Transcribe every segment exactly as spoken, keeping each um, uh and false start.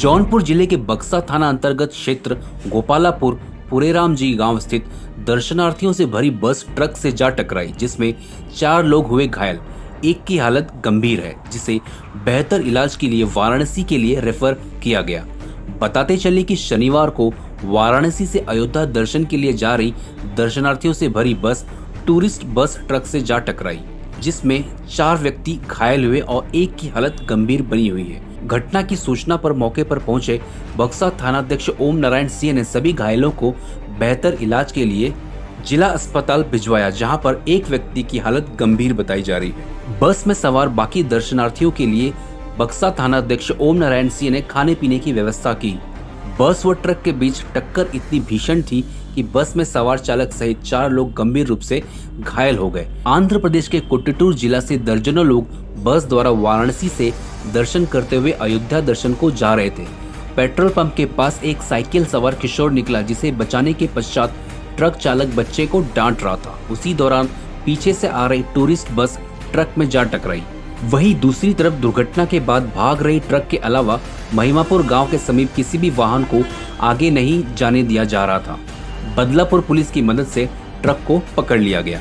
जौनपुर जिले के बक्सा थाना अंतर्गत क्षेत्र गोपालापुर पुरेराम जी गांव स्थित दर्शनार्थियों से भरी बस ट्रक से जा टकराई, जिसमें चार लोग हुए घायल। एक की हालत गंभीर है, जिसे बेहतर इलाज के लिए वाराणसी के लिए रेफर किया गया। बताते चले कि शनिवार को वाराणसी से अयोध्या दर्शन के लिए जा रही दर्शनार्थियों से भरी बस टूरिस्ट बस ट्रक से जा टकराई, जिसमें चार व्यक्ति घायल हुए और एक की हालत गंभीर बनी हुई है। घटना की सूचना पर मौके पर पहुंचे बक्सा थानाध्यक्ष ओम नारायण सिंह ने सभी घायलों को बेहतर इलाज के लिए जिला अस्पताल भिजवाया, जहां पर एक व्यक्ति की हालत गंभीर बताई जा रही है। बस में सवार बाकी दर्शनार्थियों के लिए बक्सा थानाध्यक्ष ओम नारायण सिंह ने खाने पीने की व्यवस्था की। बस व ट्रक के बीच टक्कर इतनी भीषण थी कि बस में सवार चालक सहित चार लोग गंभीर रूप से घायल हो गए। आंध्र प्रदेश के कोट्टूर जिला से दर्जनों लोग बस द्वारा वाराणसी से दर्शन करते हुए अयोध्या दर्शन को जा रहे थे। पेट्रोल पंप के पास एक साइकिल सवार किशोर निकला, जिसे बचाने के पश्चात ट्रक चालक बच्चे को डांट रहा था। उसी दौरान पीछे से आ रही टूरिस्ट बस ट्रक में जा टकराई। वहीं दूसरी तरफ दुर्घटना के बाद भाग रही ट्रक के अलावा महिमापुर गांव के समीप किसी भी वाहन को आगे नहीं जाने दिया जा रहा था। बदलापुर पुलिस की मदद से ट्रक को पकड़ लिया गया।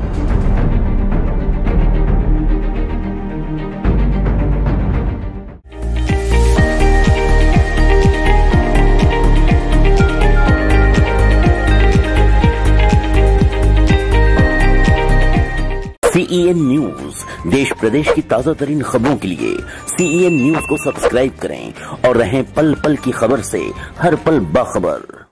सीईएन न्यूज, देश प्रदेश की ताजा तरीन खबरों के लिए सीईएन न्यूज को सब्सक्राइब करें और रहें पल पल की खबर से हर पल बाखबर।